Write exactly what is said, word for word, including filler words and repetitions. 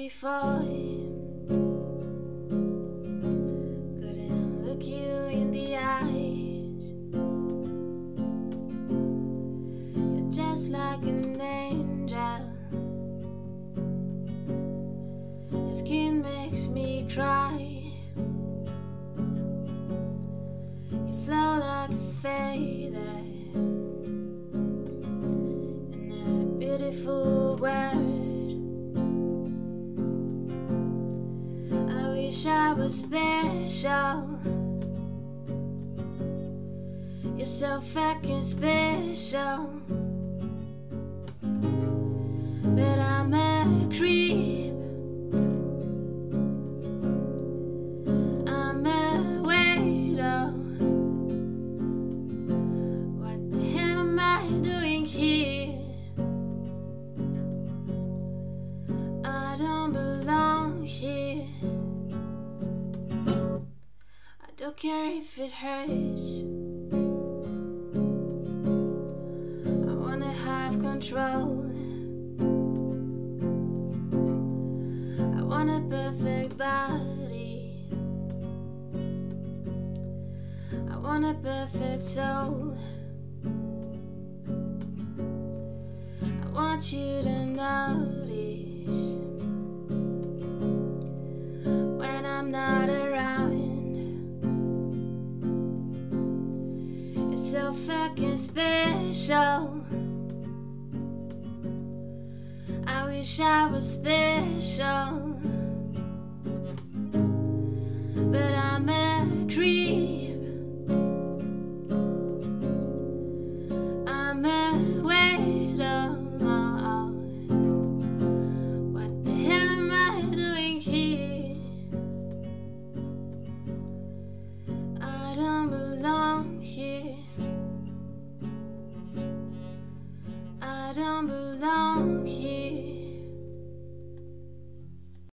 before. Couldn't look you in the eyes. You're just like an angel. Your skin makes me cry. You flow like a feather in a beautiful world. I wish I was special. You're so fucking special. But I'm a creep. I'm a weirdo. What the hell am I doing here? I don't belong here. I don't care if it hurts. I wanna have control. I want a perfect body. I want a perfect soul. I want you to notice when I'm not around. You're so fucking special. I wish I was special. But I'm a creep. I'm a weirdo. What the hell am I doing here? I don't belong here. I don't belong